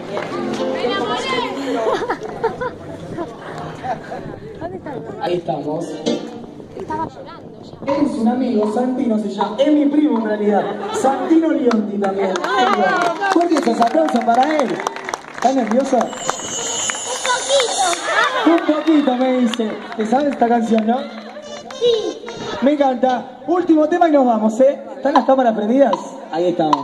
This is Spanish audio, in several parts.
Ahí estamos. Estaba llorando ya. Es un amigo, Santino se llama. Es mi primo en realidad. Santino Lionti también. Fuerte esos aplausos para él. ¿Estás nerviosa? Un poquito me dice. ¿Te sabes esta canción, no? Sí. Me encanta. Último tema y nos vamos, ¿eh? ¿Están las cámaras prendidas? Ahí estamos.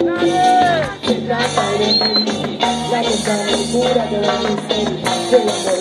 La locura de la miseria,